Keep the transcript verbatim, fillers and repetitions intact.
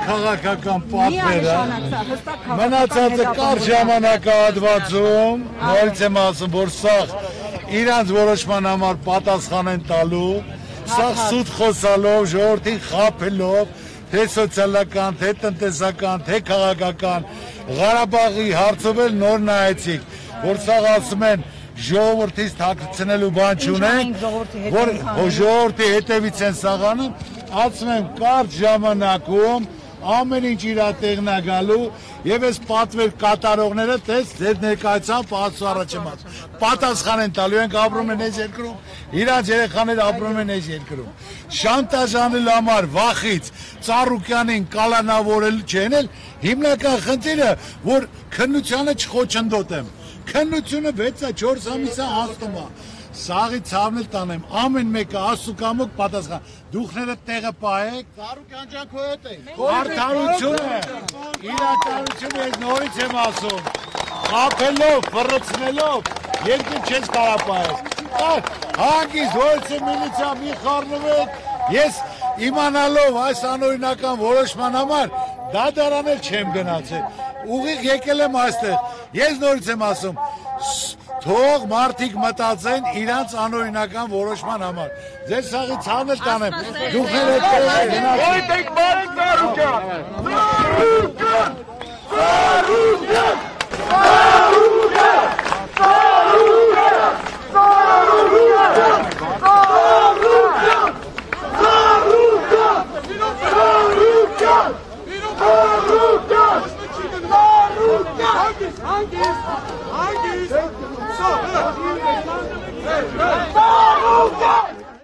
քաղաքական պատվերը մնացածը կարճ ժամանակահատվածում նորից եմ ասում, որ սաղ իրանց որոշման համար պատասխան են տալու, սաղ սուտ խոսալով, ժողովրդին խաբելով, թե սոցիալական, թե տնտեսական, թե քաղաքական, Ղարաբաղի հարցով էլ նոր նայեցիք, որ սաղ ասում են ժողովրդից թաքցնելու բան չունենք, որ ժողովրդի հետևից են սաղանում, ասում եմ կարճ ժամանակում ամեն ինչ իր տեղն է գալու եւ այս պատվեր կատարողները տես ձեր ներկայությամբ ասու առաջեմած պատասխան են տալու ենք ապրում են այս երկրում իրանց երեխաները ապրում են այս երկրում շանտաժանել համար վախից Ծառուկյանին կալանավորել չեն էլ հիմնական խնդիրը որ քննությանը չխոչընդոտեմ քննությունը վեց չորս ամիս է հասնում է Սաղի ցավն էլ տանեմ, ամեն մեկը ասուկամոք պատասխան, դուխները տեղը պահեք, Ծառուկյան ջան քո հետ է։ Արդարությունը, իրականությունը ես նորից եմ ասում, խաբելով, ֆռցնելով, երկու չես կարող պահել։ Հանգիստ ո-ց միլիցիա մի խառնվեք, ես իմանալով այս անօրինական որոշման համար դատարանել չեմ գնացել։ Ուղիղ եկել եմ այստեղ, ես նորից եմ ասում, թող մարդիկ մտածեն իրանց անօրինական որոշման համար։ Ձեր սաղի ցավն էլ տանեմ։ Դուքները տեղը գնացեք։ Ոյտեք բարեք Ծառուկյան։ Ծառուկյան։ Ծառուկյան։ Ծառուկյան։ Ծառուկյան։ Ծառուկյան։ Ծառուկյան։ Ծառուկյան։ Ծառուկյան։ Hangis, hangis, hangis. So,